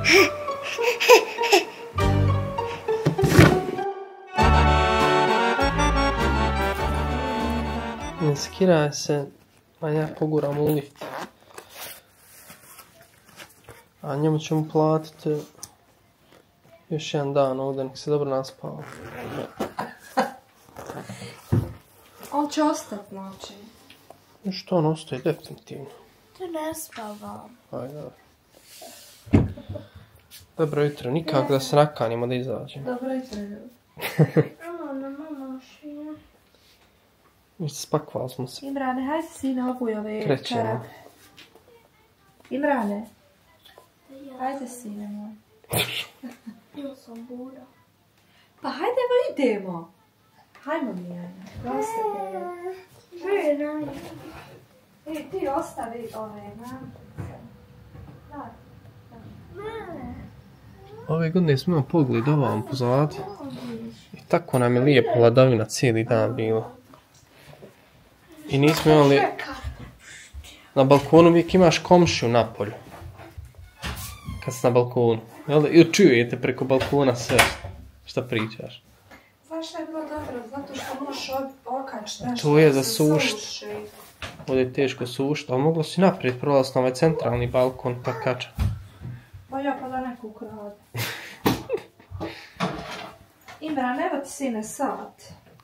Ne skiraj se, a ja poguram u lift. A njemu ćemo platiti još jedan dan ovdje, nek se dobro naspava. On će ostati noći. Što on ostaje definitivno. Ti ne spavam. Ajde, dobro. Dobro jutro, nikako da se nakanimo da izađemo. Dobro jutro. Mama, šija. Ništa, spakvali smo se. Imrane, hajde sine, obuj ove Krećemo. čarape. Imrane. Hajde sine moj. Ja sam buda. Pa hajde, evo idemo. Hajmo mi, Jana. Dosta te. Ti ostavi ove namtice. Daj. Ove godine smo imali pogled ovam pozad. I tako nam je lijepo ladavina cijeli dan bilo. I nismo imali... Na balkonu uvijek imaš komšiju napolju. Kad si na balkonu. Ili čujete preko balkona sve šta pričaš. Znaš šta je bilo dobro? Zato što možeš okač nešto. To je za sušt. Ovdje je teško sušt, ali moglo si naprijed prolaziti na ovaj centralni balkon pa kača. Ba ja pa da neko ukrade. Imran, evo ti sine sat.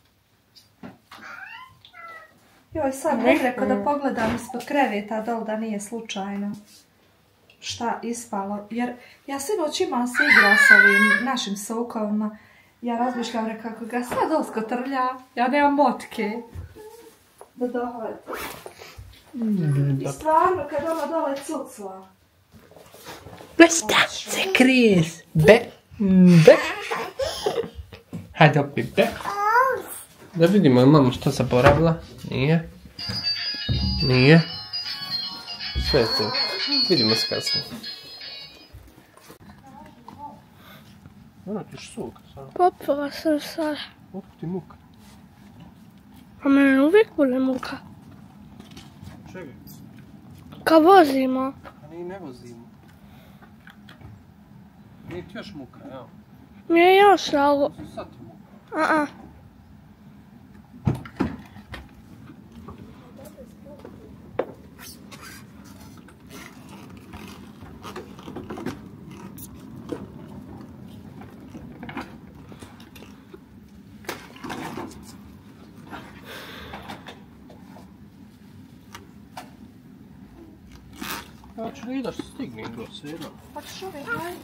Joj, sad bih rekao da pogledam ispod kreveta dol da nije slučajno šta ispalo. Jer ja sinoć imam se igra s ovim našim sokovima. Ja razmišljam rekao kako ga sad osko trlja. Ja nemam motke. Da dohod. I stvarno kad ona dole cucla. Šta se kriješ? Be. Hajde opet be. Da vidimo je mama što zaboravila. Nije. Nije. Sve je to. Vidimo se kasnije. Ono ti još suka sad. Popala sam sad. Otkud ti muka? A mene uvijek bude muka. Čega? Kad vozimo. A ne vozimo. Nije ti još muka, evo. Mi je još, ali... Sad ti muka. A-a. Ja ću li da se stignem do svega. Pa ćeš uvijek hajde.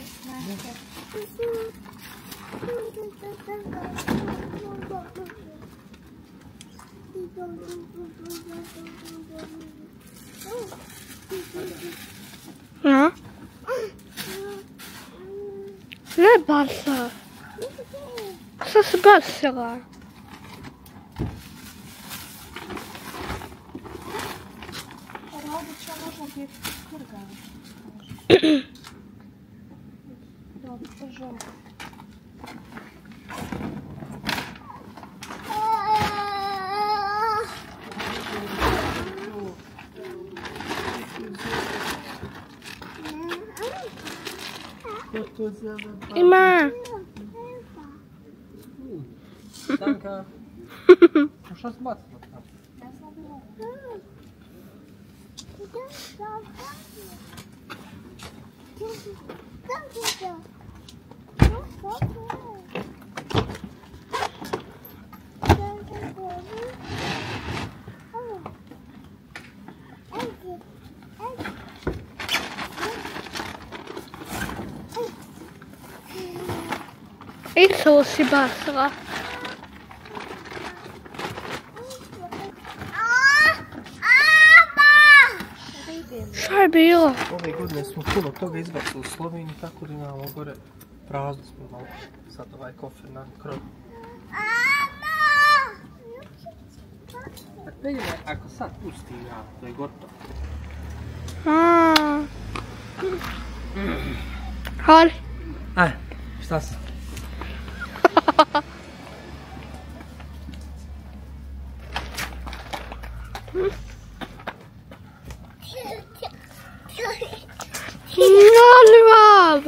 Ja? Ne basa. Šta se basila? Radit će možda ti krgan. Dobro, držam. Ima. Stanka. Šta si bacila tam? I co si basila? Šta je bilo? Ove godine smo puno toga izbacili u Sloveniji, tako da imamo gore prazno smo malo. Sad ovaj kofer na krov. Ako sad pusti ja, to je gotovo. Hali. Aj, šta si? Hali vam!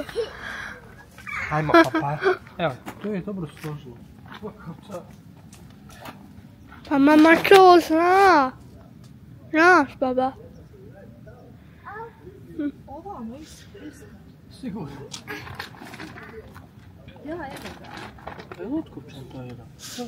Hajmo, pa. Evo, to je dobro složilo. Pa mama to zna. Znaš, baba. Ovamo, isto. Sigurno. Ja, evo ga. Je li otkupčan to jedan?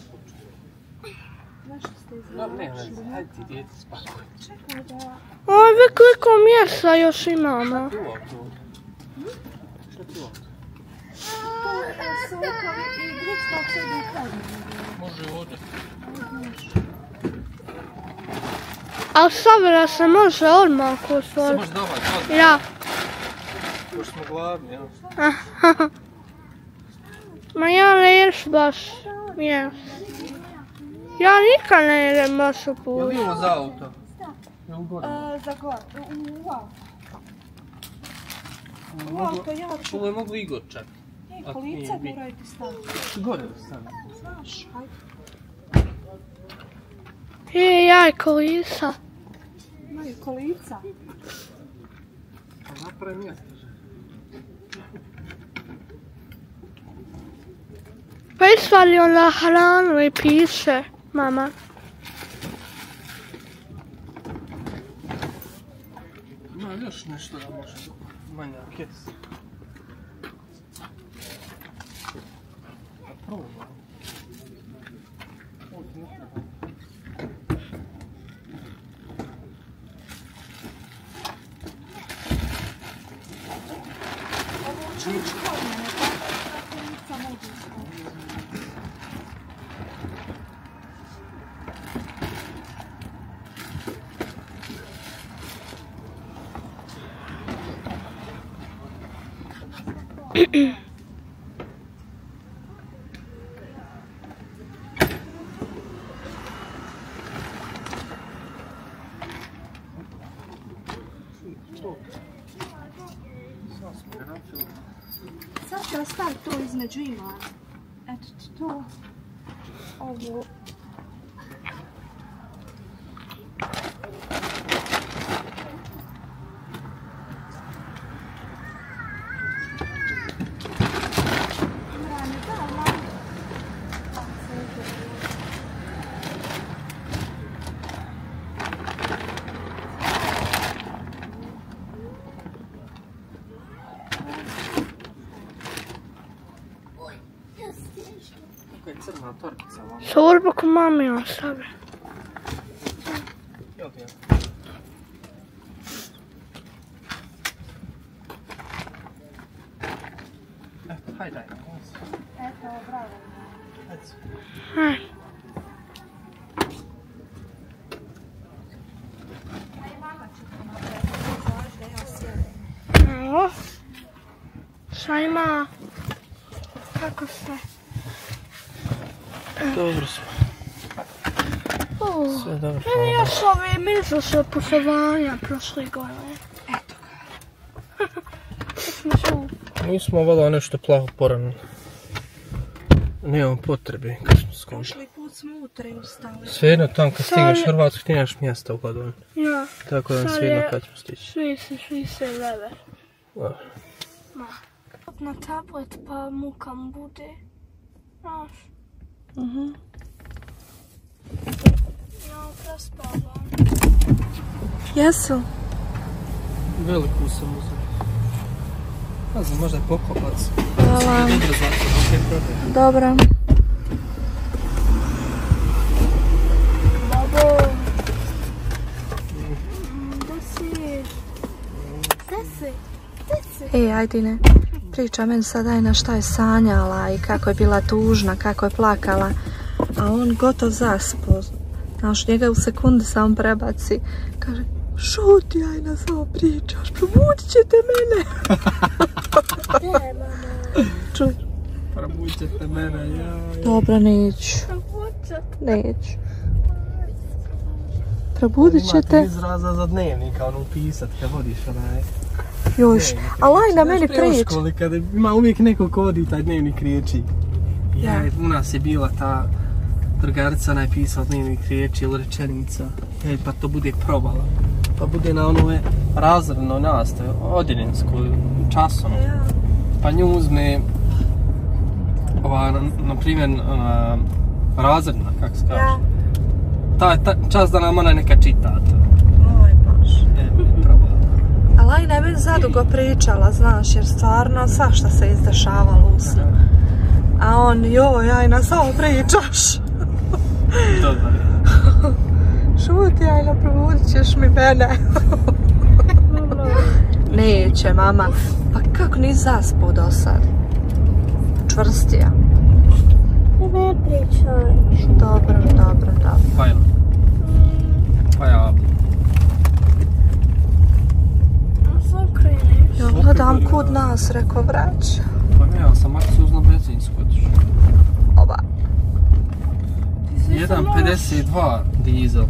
Nešto ste izgledali. Ne, hajde ti djeti spakuj. Čekaj da... Oj, koliko mjesta još imamo. Tu ovdje. Što tu ovdje? To je sokovi i gricka će da uhodimo. Može ovdje. A savjera se može odmah Se otvoriti. može davati odmah. Ja. Još smo gladni, jel? Ma ja ne ješ baš mjesto. Ja nikad ne jedem baš u Je li putu. ovo za auto? Je li gore? Za gore, u auto. U auto ja ću. Ovo je moglo Igor čak. I kolica moraju ti staviti. Gore da stavim. Znaš, hajde. Ja i kolisa. Imaju kolica. Pa napravi mjesto. Pa isvali onda hranu i piše, mama. Ima još nešto da može. Manja kes. A probam. Ovo ti ne treba. Ovo će ići kod mene, tako kolica mogu staviti. Sad da stavi to između ima. Eto ti to. Ovo. Kako je crna tortica vam? Sorbu ko mami ostavi. Jel ti je? Eto, hajde. Eto, bravo. Hajde. A i mama će to napraviti. Znaš da ja sjedim. Evo. Šta ima? Kako se? Dobro smo. Sve dobro. Meni još ove mislose putovanja prošle godine. Eto ga. Mi smo vala nešto plaho porano. Nemamo potrebe kad smo skontali. Prošli put smo utre ustali. Svejedno tam kad stigneš u Hrvatsku ti nemaš mjesta u Gladovini. Ja. Tako da nam svejedno kad ćemo stići. Svi se leve. Dobro. Na tablet pa mukam bude. Znaš. Ja prespavam. Jesu? Veliku sam uzeo. Ne znam, možda je poklopac. Hvala. Dobro znači, ok, prodaj. Dobro. Babo. Gdje si? Ej, ajdine, priča meni sada na šta je sanjala i kako je bila tužna, kako je plakala. A on gotov zaspo. Znaš, njega u sekundi samo prebaci. Kaže, šuti, ajna, samo pričaš, probudit ćete mene. Gdje, mama? Čuj. Probudit ćete mene, ja. Dobro, neću. Neću. Probudit ćete. Imate izraza za dnevnika, ono upisat kad vodiš onaj. Još, ali ajna meni priča. U priča. školi kada ima uvijek neko ko vodi taj dnevnik riječi. Ja, u nas je bila ta drugarica napisala dnevnik riječi ili rečenica. Ej, pa to bude probala. Pa bude na onome razrednoj nastavi, odjeljenskoj, časovnoj. Pa nju uzme na primjer, razredna, kako se kaže. Taj čas da nam ona neka čita to. Oj Bože. Ali aj ne bi zadugo pričala, znaš, jer stvarno svašta se izdešavalo u snu. A on, joj, ajna, samo pričaš. Dobar. Šuti, ajna, probudit ćeš mi mene. Neće, mama. Pa kako nisi zaspao do sad? Čvrstija. Ne pričaj. Dobro. Fajno. Pa ja. Sve kreniš. Ja gledam kud nas, rekao vraća. Pa ne, ja sam maksuzno benzinsku otišao. Oba. 1,52 dizel.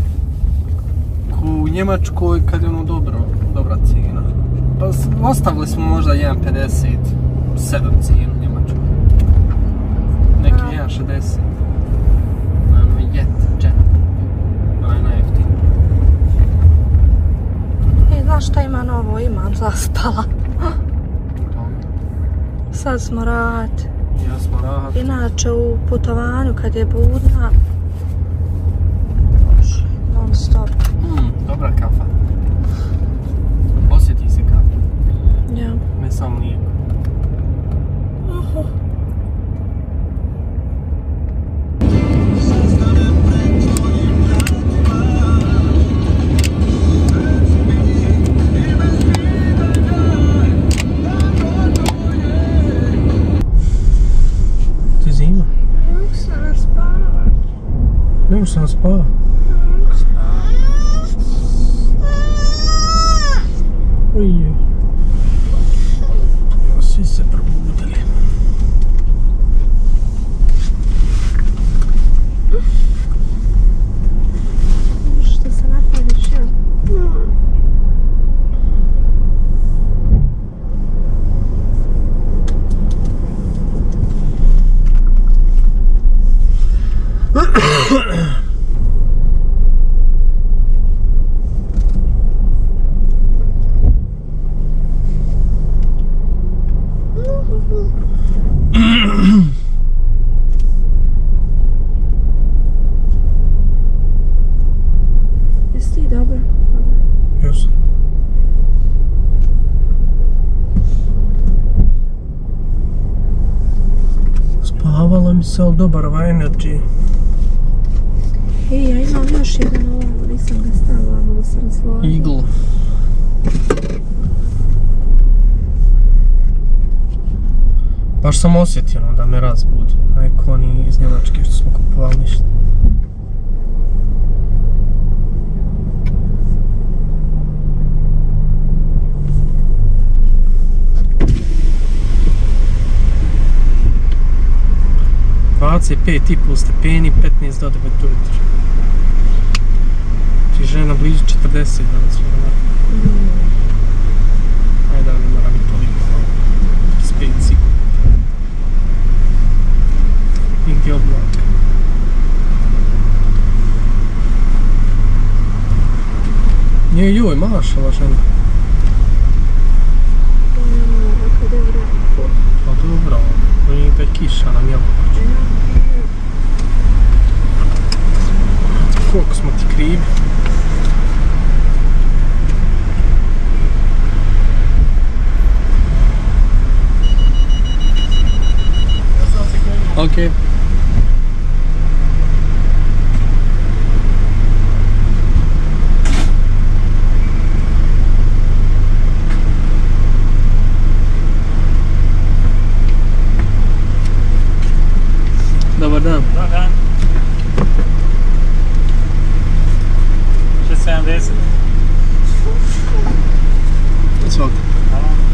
U Njemačkoj kad je ono dobra cijena. Pa ostavili smo možda 1,57 cijenu u Njemačkoj. Neki 1,60. Ono jet. Najjeftiniji. Znaš šta ima novo? Imam zaspala. Sad smo rahat. Ja smo rahat. Inače u putovanju kad je budna, non stop. Dobra kafa. Osjeti se kafa. Ja. Ne samo mlijeko. Ti zima? Ne možeš sam spava. Ujje. Svi se probudili. Što se napališ, ja? Jesi ti dobro? Jesam. Spavala mi se, ali dobar energy. Ej, ja imam još jedan ovamo, nisam ga stavila, mogu se razložiti. Eagle. Baš sam osjetio da me razbudu. Ajko oni iz Njemačke što smo kupovali ništa. ...25,5 stepeni, 15 do 9 ujutro. Či žena blizu 40 danas vjerovatno. Ajde, ne mora biti toliko. 35 sigurno. Nigdje oblaka. Nije joj, mašala žena. Pa dobro, nije da je kiša nam jel. Koliko smo ti krivi? Okay. Dobar dan. Dobar dan. 6,70. Izvolite. Hvala.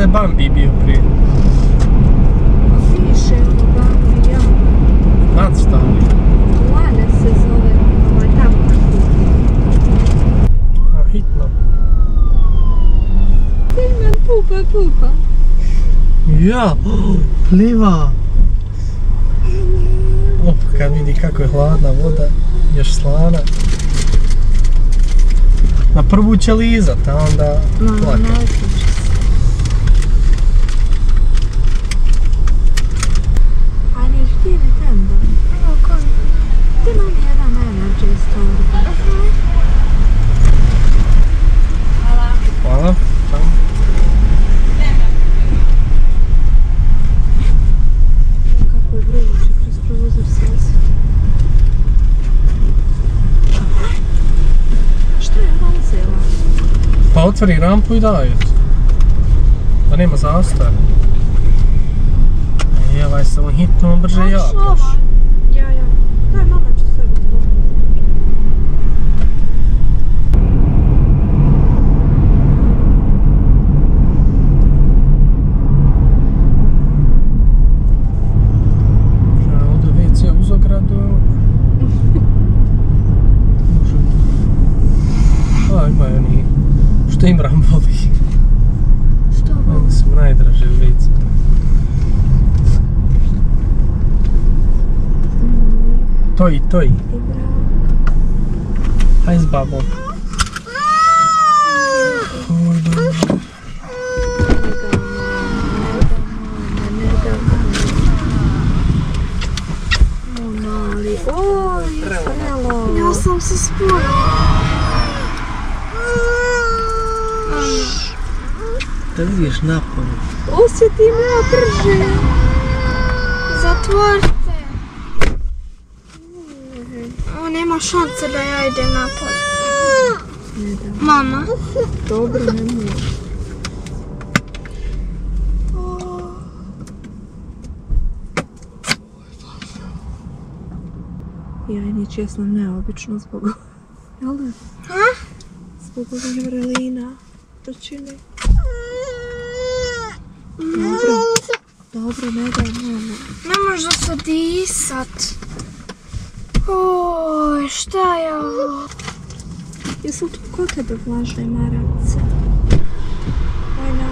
da je Bambi bio prije. Piše ono Bambi, ja. Nadstavlja. Lane se zove, tamo na kupi. A, hitno. Timen, pupa. Ja, pliva. Kad vidi kako je hladna voda, još slana. Na prvu će lizat, a onda plakat. Ajde, ti ne tenda. Ti nam jedan energy store. Hvala. Kako je vruće kroz prozor sasi. Šta je ona uzela? Pa otvori rampu i daj. Da nema zastoja. I ovaj samo hitno brže jakaš. Ja. Daj, mama će sebi to. Ovdje WC uz ogradu. A, imaju oni što im ramboli. Što ovo? Oni su najdraže u WC. Toji. Haj s babom. Oj, iskrelo. Ja sam se spojila. Da vidiš napolje. Osjetim ja brže. Zatvorite. Ovo nema šanse da ja idem napolje. Mama. Dobro, ne može. Jajnić je sam neobično zbog... Jel da? Zbog ovih vrelina. To čini. Dobro, ne daj mama. Ne može se disat. Oj, šta je ovo? Jesu tu kod tebe vlažne maramice? Ajna.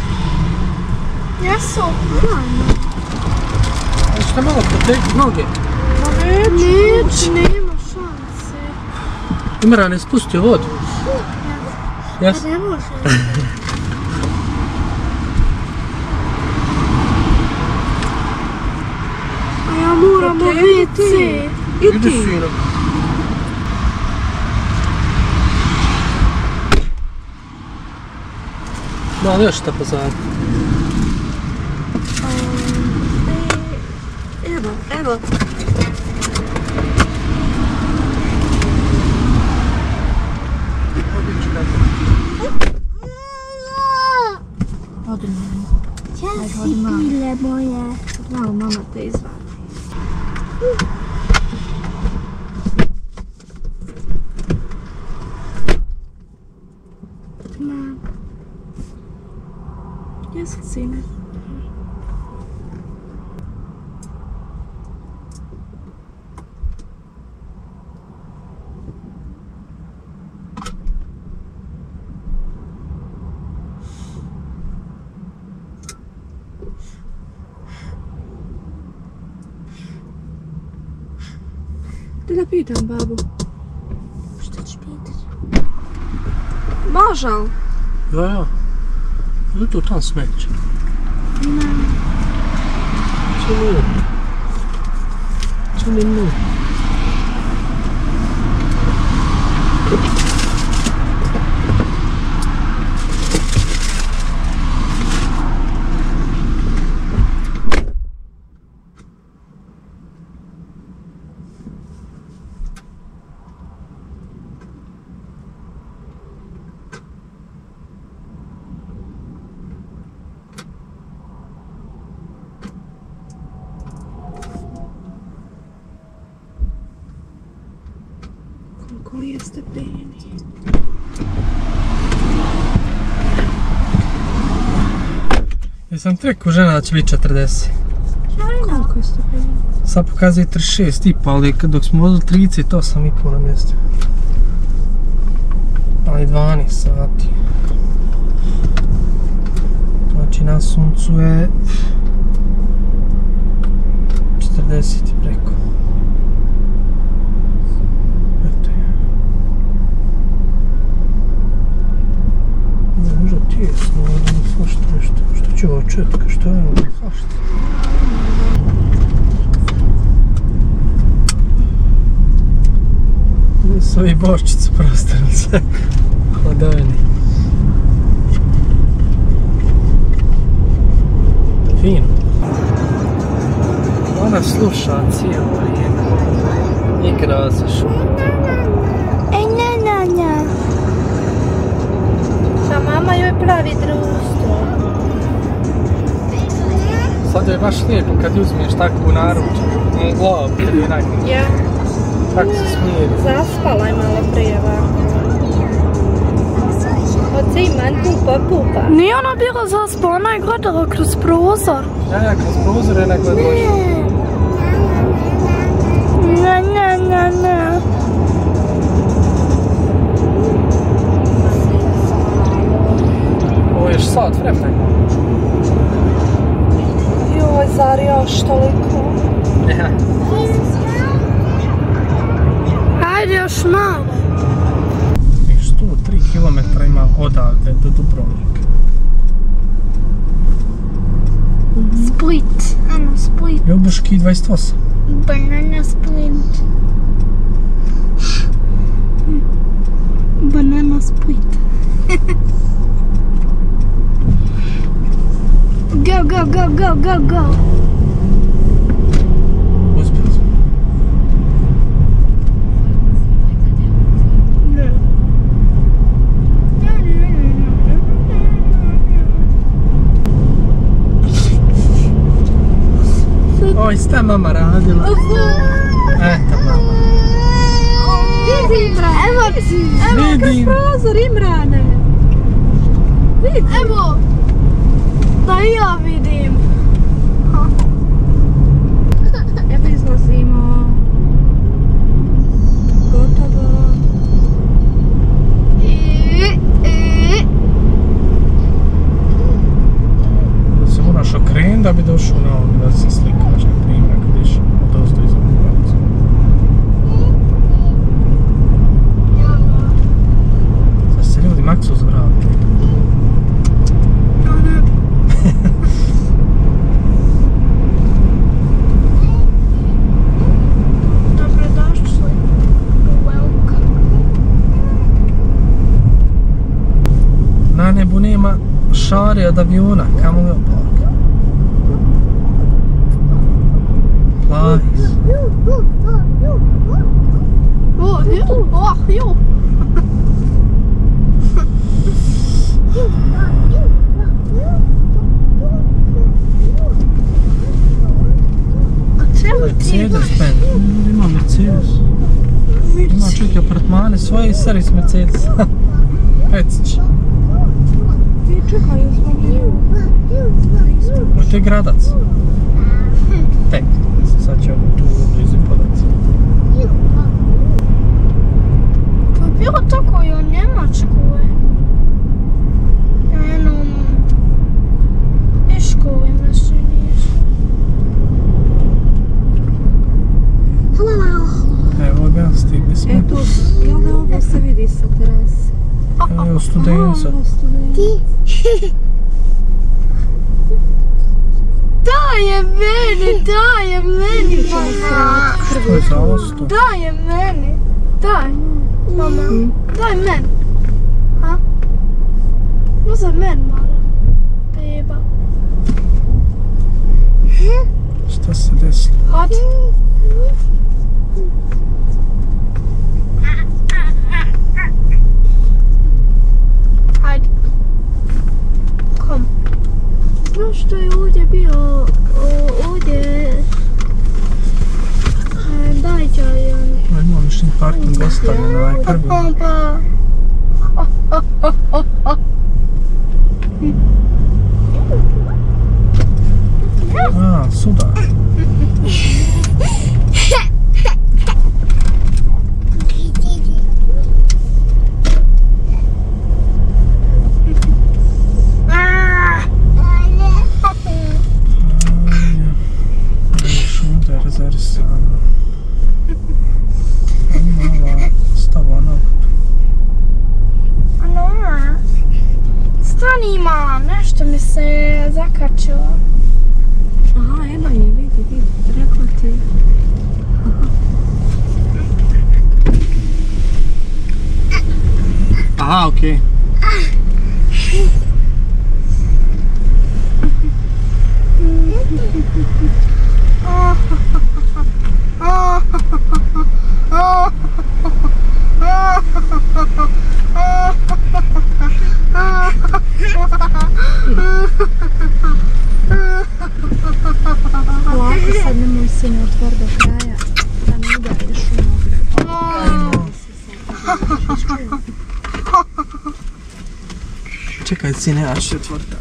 Jesu? Ajna. Šta malo protegni noge? Ma Neću, nema šanse. Imran je spustio vodu. Jes? Ne može. A ja moram u WC. Idi sino. Malo još šta pozad. Evo. Odi mama. Odi mama. Pile moje. Malo mama te izvadi. Mam. Jesu sine. Da pitam babu. Što ću pitat? Može li? Ja. Idu tu tam smeće. Mam. Čuli mu. Koliko je stepeni? Sam ti rekao žena da će biti 40. Koliko je stupnjeva? Sad pokazuje 36,5, ali dok smo vozili 38,5 na mjestu. Ali 12 sati. Znači na suncu je 40 i preko. Eto je. Možda tijesno, ali svašta nešto. Što će ovo četka, što je ovo? Svašta. Su ovi boščicu prostorili sve. Hladovini. Fino. Ona sluša cijelo vrijeme. Igra se šuti. A mama joj pravi društvo. Sad je baš lijepo kad uzmiješ takvu naruču. U glavu, kad je najbolje. Ja. Kako se smijeri. Zaspala je malo prije ovako. Od Ziman pupa. Nije ona bila zaspala, ona je gledala kroz prozor. Ja, kroz prozor je nego je došla. Ne. Ovo je još sat vremena. Joj, zar još toliko? Ja. Ajde još malo. 103 km ima odavde do Dubrovnika. Split. Ano, Split. Ljubuški 28. Banana Split. Banana Split. Go. Uspjeli smo. Oj, šta mama radila? Eto mama. Vidi Imran, evo kroz prozor Imrane. Vidi. Evo, da i ja vidim. Evo izlazimo. Gotovo. Se moraš okrenuti da bi došao na ovo, da se slikaš, na primjer, kad iš dosta iza Bugarca. Sad se ljudi Maksu zvratili. Dobrodošli. Welcome. Na nebu nema šare od aviona, kamo li oblak. Plajs. Jo. Mercedes-Benz. Ima Mercedes. Ima čak i apartmane svoje i servis Mercedes. Recić. Čekaj, smo Ovo je gradac. Tek. Sad će ovo tu blizu podaci. To je bilo tako i u Njemačkoj. Jednom Iškoj nešto nisu. Evo ga, stigli smo. Eto, jel da ovo se vidi sa terase? Evo studenca. Daj je meni, mama. Što je za osto? Daj je meni. Daj, mama. Daj meni. Ha? Uzaj meni malo. Beba. Šta se desilo? Hadi. Hajde. Kom. Znaš što je ovdje bio, ovdje, dajđaj, Imamo mišljen parking ostavljen, ovaj prvi. Pa. 100 Hajde. Sudar. Šundar zarisano. Mala stava noktu. Ano, stani mala, nešto mi se zakačilo. Aha, eno je, vidi, rekla ti. Aha, okej. Ovako sad nemoj sine otvor do kraja, da ne udariš u nogu. Čekaj, sine, ja ću otvoriti.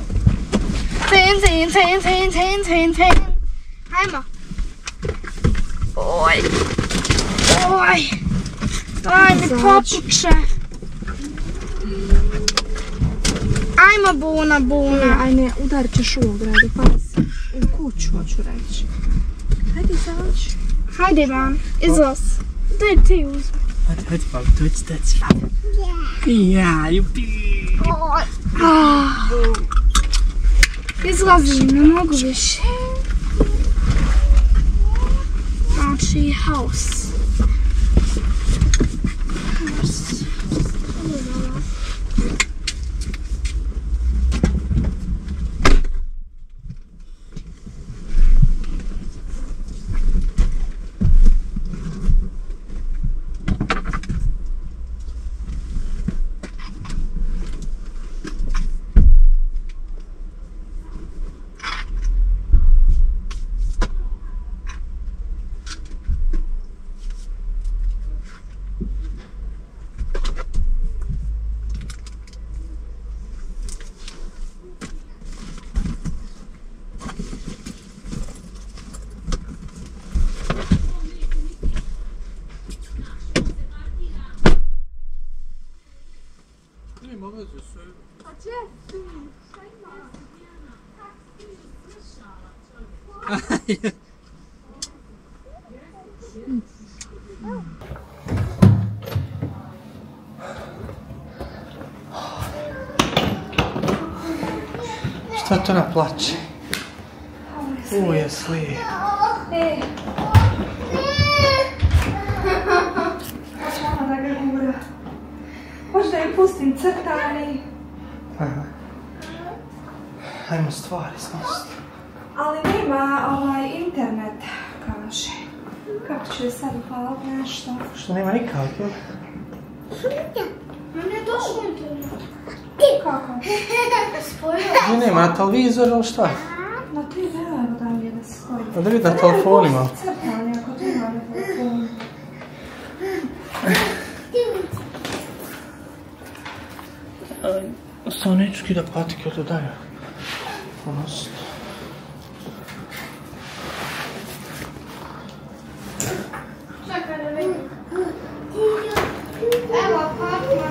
Tin. Ajmo. Oj. Aj mi popuče. Ajmo buna. Aj ne, udarit ćeš u ogradu, pazi. U kuću, hoću reći. Hajde izaći. Hajde van, izlaz. Daj ti uzmi. Hajde, babi, dođi. Ja, jupi. Izlazim, ne mogu više. Znači, house. Šta to ona plače? Je slijep. Mama da ga gura. Možda je pustim crtani. Ajmo stvari snositi. Ali nema internet, kaže. Kako će sad upaliti nešto? Što nema nikako? Ne došlo internet. Kako? Gdje nema na televizoru ili šta? Na ti evo da mi je da stoji. Da vidi na telefonima. Crtani ako ti ima na telefonu. Samo neću skida patike od dalje. Ponosno. Čekaj da vidim. Evo patma.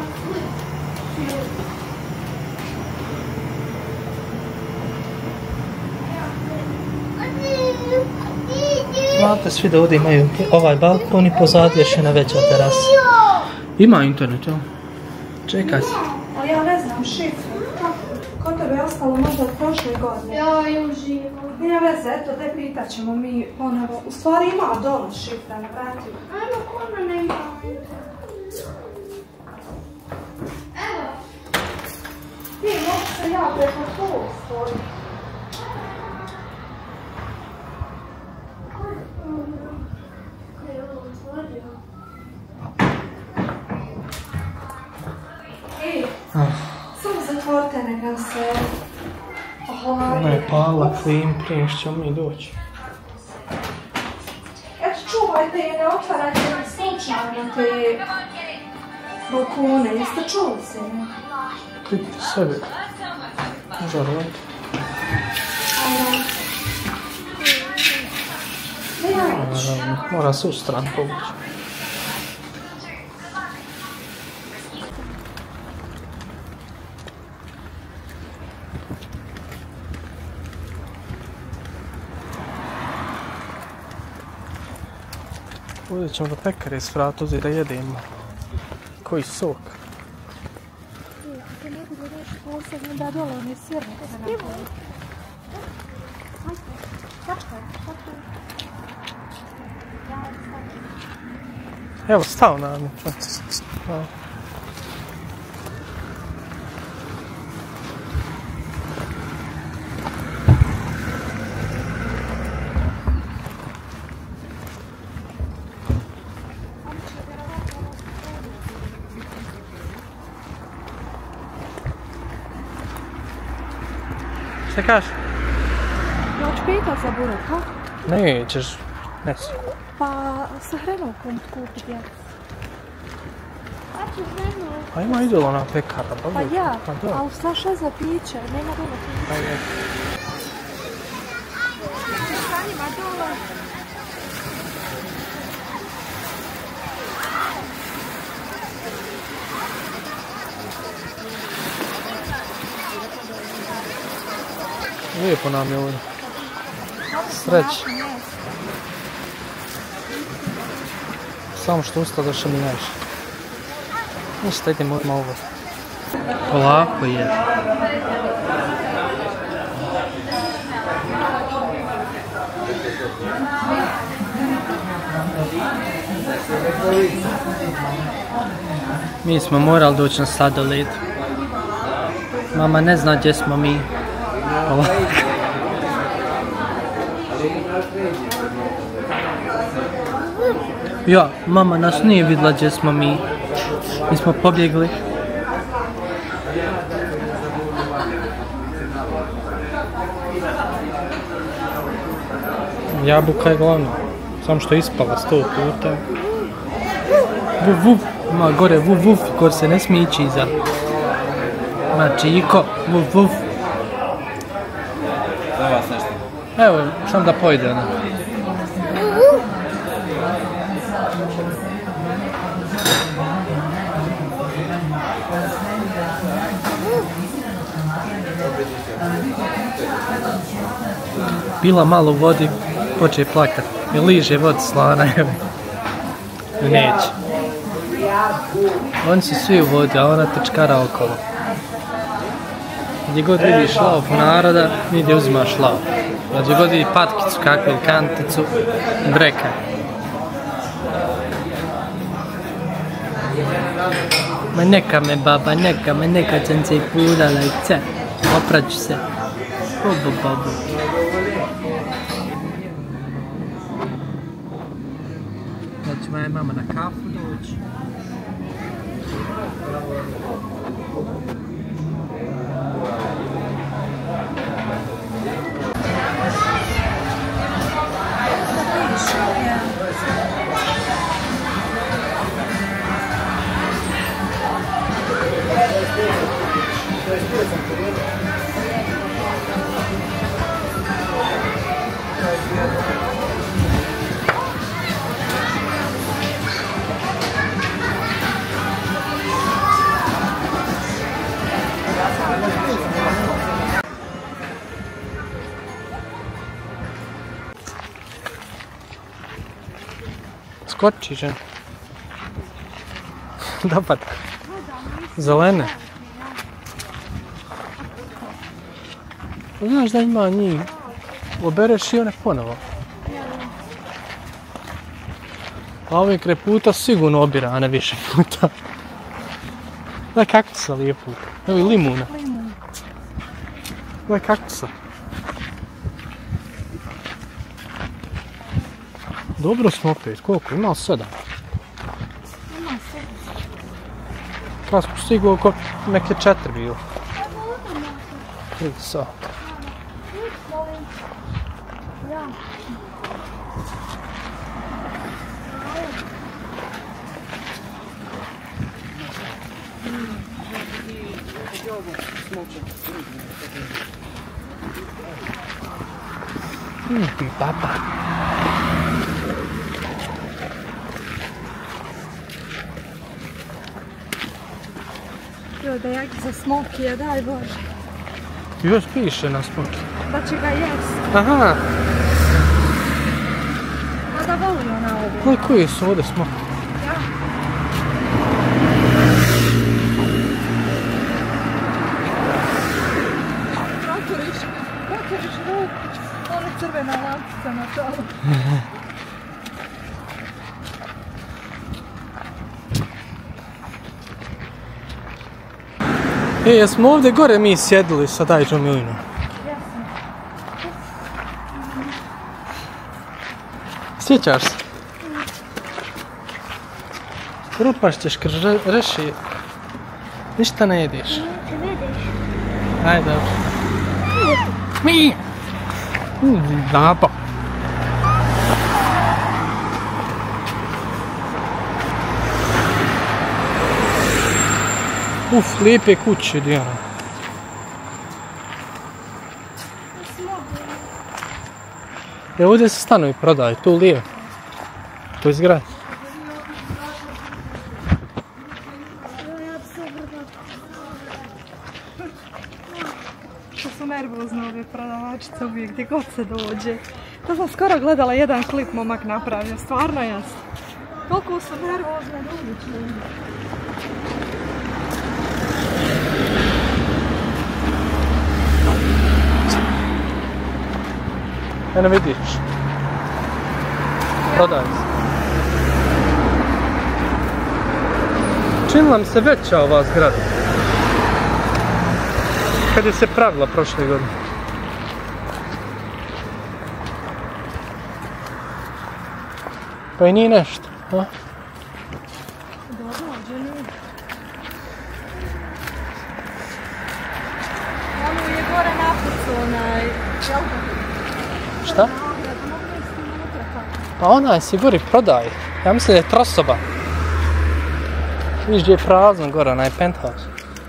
Znate svi da ovdje imaju ovaj balkon i pozadnje još jedna veća terasa. Ima internet, jel? Čekaj se. Ali ja ne znam šifru. Ko tebe je ostalo možda od prošle godine? Joj, uživo. Nije veze, eto, te pitat ćemo mi ponovo. U stvari ima dole šifra na vratu. Ajmo, kona nema. Evo. Ti, mogu se ja preko tu stoji. Ej, samo zatvorite nekam se ohladi. Ona je pala klim prije što ćemo mi doći. Eto, čuvajte i ne otvarajte slučajno te balkone. Jeste čuli se? Vidite sebe. Može raditi. Mora se u stran povući. Uzet ćemo do pekare s vrata uzeti da jedemo. Koji sok. Evo, stao na me. Šta kažeš? Ja ću pitat za burek, ha? Nećeš, ne si. Pa sa hrenovkom kupiti, ja. Pa ima idolo na pekara, pa Pa ja, da. ali šta za piće, nema dole piće. Ajde. Stanima dole. Lijepo nam je ovdje. Sreć. Samo što usta da mi najviše. Ništa, idemo odmah ovo. Polako je. Mi smo morali doći na sladoled. Mama ne zna gdje smo mi. Polako. Ja, mama nas nije vidjela gdje smo mi. Mi smo pobjegli. Jabuka je glavno. Samo što je ispala 100 puta. Vuf, vuf. Ma gore, vuf, vuf. Gore se ne smije ići iza. Ma čiko, vuf, vuf. Za vas nešto. Evo, sam da pojde ona. Bila malo u vodi, poče plakat. I liže vodu slana, evo. Neće. Oni su svi u vodi, a ona trčkara okolo. Gdje god vidiš lav naroda, nigdje uzimaš lav. Gdje god vidi patkicu kakvu ili kanticu, breka. Ma neka me baba, neka me, nekad sam se i pudala i ce. Opraću se. Bobo, bobo. Znači, moja mama na kafu doći. Skoči, žen. Dobar. Zelene. Znaš da ima njih. Obereš i one ponovo. A ove kreputa sigurno obira, a ne više puta. Gledaj kaktusa lijepo. Evo i limuna. Gledaj kaktusa. Dobro smo opet, koliko? Imao 7. Ima 7. Kad smo stigli oko neke 4 bilo. 3 sata. Baba. Joj, da jak za smokije, daj Bože. Još piše na smoki. Da će ga jest. Aha. A da voli ona ovo. Ali koji su ovdje smoki? Ja. Otvoriš ruku. Ona crvena lampica na čelu. Jesmo ovdje gore mi sjedili sa Dajđom Milinom? Jesam. Sjećaš se? Rupaš ćeš kroz reši. Ništa ne jediš. Ti vidiš? Ajde, dobro. Mi! Napa. Lijepe kuće, Dijana. Ovdje se stanovi prodaju, tu lijevo. Tu izgrad. To su nervozne ove prodavačice uvijek gdje god se dođe. To sam skoro gledala jedan klip momak napravio, stvarno jasno. Koliko su nervozne ljudi. Eno vidiš. Prodaj se. Činila mi se veća ova zgrada. Kad je se pravila prošle godine. Pa i nije nešto, a? Dobro, ovdje nije. Ono je gore napucu onaj... Šta? Pa onaj si gori prodaj. Ja mislim da je trosoba. Viš gdje je prazno gore, onaj penthouse.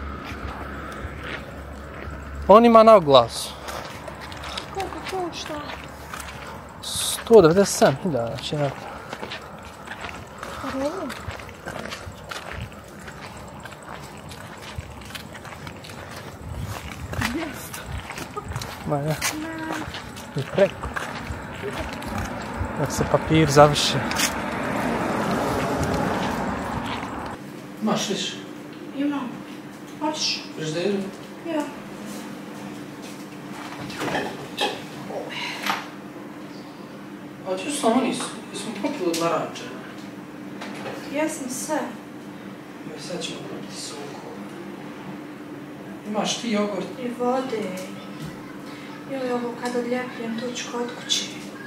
On ima na oglasu. Koliko košta? 197.000, znači nekako. Ma ja. I preko. Dok se papir završi. Imaš više? Imam. Hoćeš? Frižideru? Ja. A ću samo nisu. Jesmo popili od naranče. Jesam sve. I sad ćemo popiti soku. Imaš ti jogurt? I vode. Joj, ovo kad odljepljem, to ću kod kući.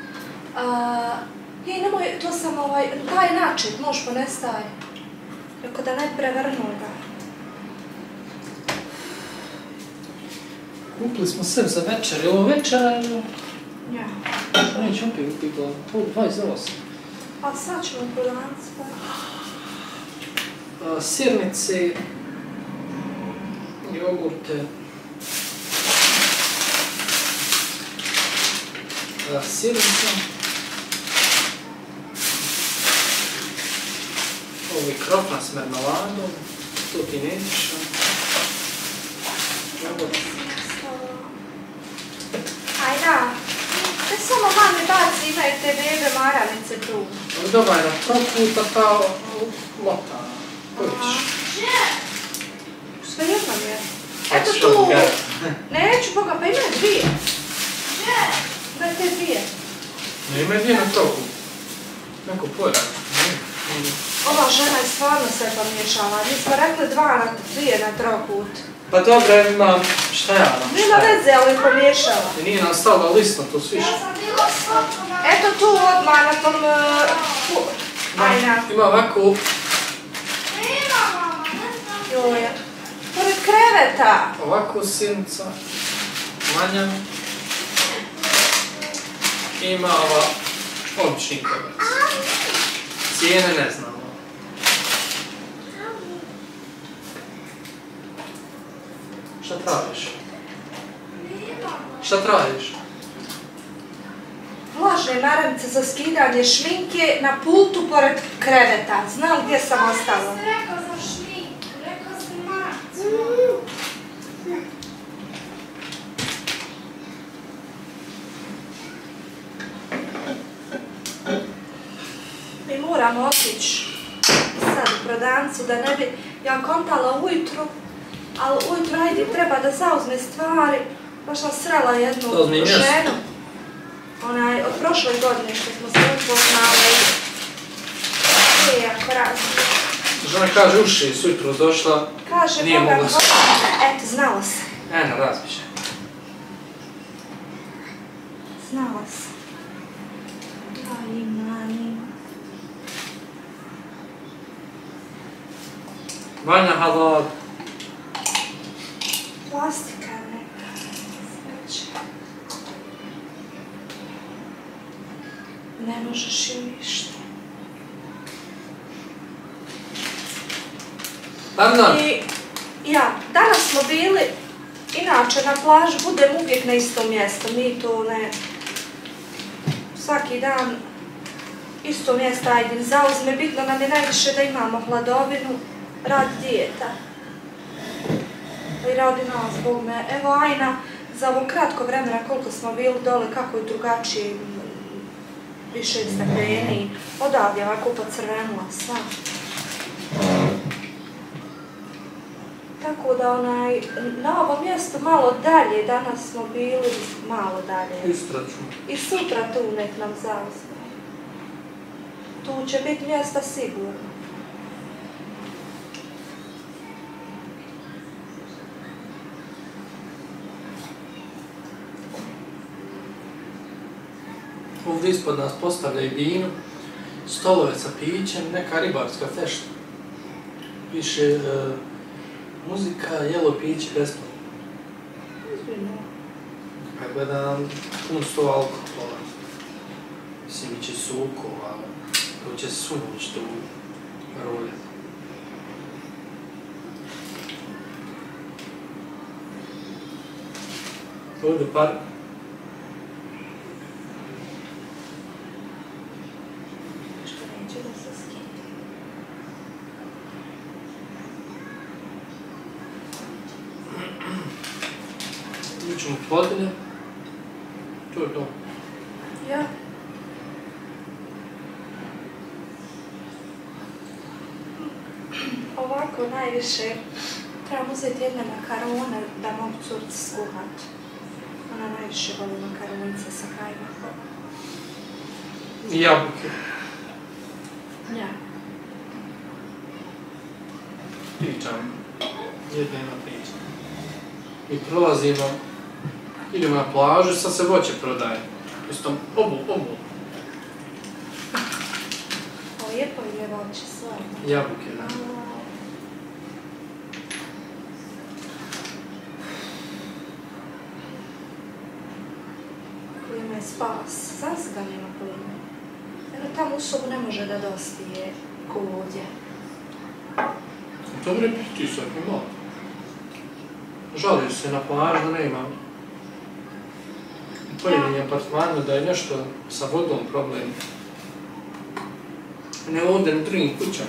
Jej, nemoj, to sam taj način, možeš ponestaj. Ako da ne prevrnu ga. Kupili smo sve za večer. Je ovo večera ili? Ja. Neću opet upiti glavu. 28. A sad ćemo prodavnici pa. Sirnice, jogurte, sirnica, ovo je krofna s mermeladom, to ti nećeš, jogurt. Ajda, ne samo mami baci imaju te bebe maranice tu. Dobar na proputa pa lota. Koji ćeš? Sve jedno je. Eto tu. Neću, Boga, pa imaju dvije. Da te dvije. Ne imaju dvije na troku. Neko pojeda. Ova žena je stvarno sve pomiješala. Mi smo rekli dvije na trokut. Pa dobro, imam šta ja nam šta Nema veze, ali je pomiješala. I nije nam stavila list na to sviš. Eto tu odmah na tom... Ajna. Ima ovako... Joja. Pored kreveta. Ovako sirnica. Manja. Ima ova obični kovac. Cijene ne znamo. Šta tražiš? Šta tražiš? Vlažne maramice za skidanje šminke na pultu pored kreveta. Znam gdje sam ostala. Rekao za šminku, rekao sam maramicu. Mi moramo otići sad u prodavnicu da ne bi ja kontala ujutru, ali ujutru ajde treba da zauzme stvari. Baš sam srela jednu ženu. Od prošle godine što smo se upoznali. Jako razli. Žena kaže uši, sujutro došla, nije mogla se. Eto, znala se. Ena, razmišljaj. Znala se. Vanja, halal. Plastika neka. Sreće. Ne možeš im ništa. I danas smo bili, inače na plaži budem uvijek na istom mjestu, mi tu ne, svaki dan isto mjesto ajde zauzme, bitno nam je najviše da imamo hladovinu, rad dijeta. I radi nas, Bog me, evo Ajna, za ovo kratko vremena koliko smo bili dole, kako je drugačije, više stakleni, odavlja ovako pocrvenula sva. Tako da na ovom mjestu malo dalje, danas smo bili malo dalje. I sutra tu nek nam zauzme. Tu će biti mjesta sigurno. Ovdje ispod nas postavljaju vino, stolove sa pićem, neka ribarska fešta. Piše muzika, jelo piće, besplatno. Kad gledam, pun sto alkohola. Mislim, iće suko, ali to će sunuć tu rulje. Ovdje par. Ćemo podne, to je to. Ja. Ovako najviše trebam uzeti jedne makarone da mogu curci skuhat. Ona najviše voli makaronice sa kajmakom. I jabuke. Ja. Pričam. Jedina priča. Mi prolazimo, idemo na plažu, sad se voće prodaje. Isto, obul. Lijepo je voće, sve. Jabuke, da. Klima je spas, sad se ga nema klima. Jer tamo u sobu ne može da dospije ko ovdje. Dobre pritisak, ima. Žali se na plažu, nema. U pojedinim apartmanu da je nešto sa vodom problem. Ne ovdje, ne drugim kućama.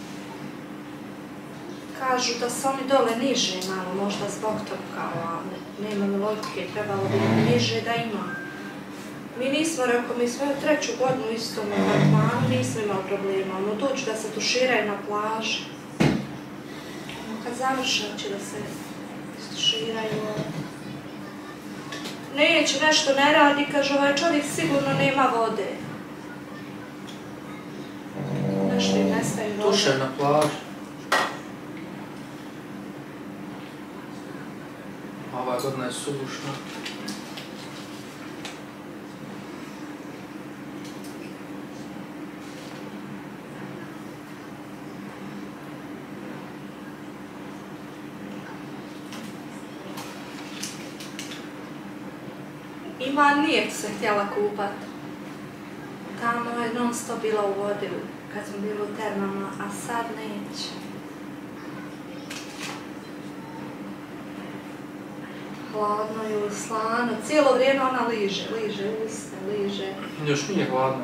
Kažu da su oni dole niže malo, možda zbog toga, ali nema mi logike, trebalo bi niže da ima. Mi nismo, rekao, mi smo 3. godinu u istom apartmanu, nismo imali problema, ono doći da se tuširaju na plaži. Kad završe, će da se tuširaju. Neće, nešto ne radi, kaže, ovaj čovjek sigurno nema vode. Nešto im nestaje vode. Tuše na plaži. Ova godina je sušna. Ima nije se htjela kupat. Tamo je non stop bila u vodi kad smo bili u termama, a sad neće. Hladno je, slano, cijelo vrijeme ona liže usta, liže. Još nije hladno.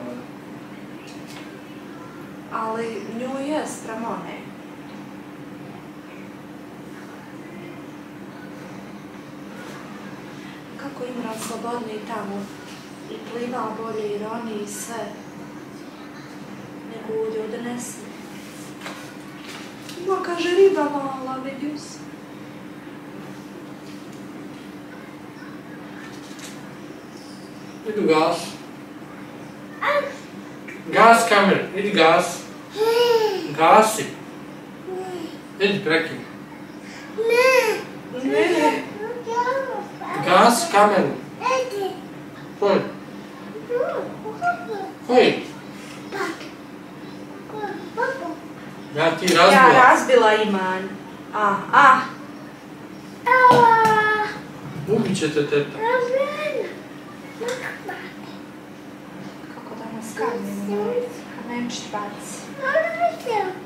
Ali nju je spram one. kako Imran slobodniji tamo i pliva bolje i roni i sve. Nego ovdje odnesi. Ma kaže riba mala, vidio se. Idi gas. Gas kamer, idi gas. Gasi. Idi prekid. Ne. Gas kameru. Koji? Koji? Ja ti razbila. Ja razbila Iman. Ubit ćete teta. Kako da nas karmimo, kad nećeš baci.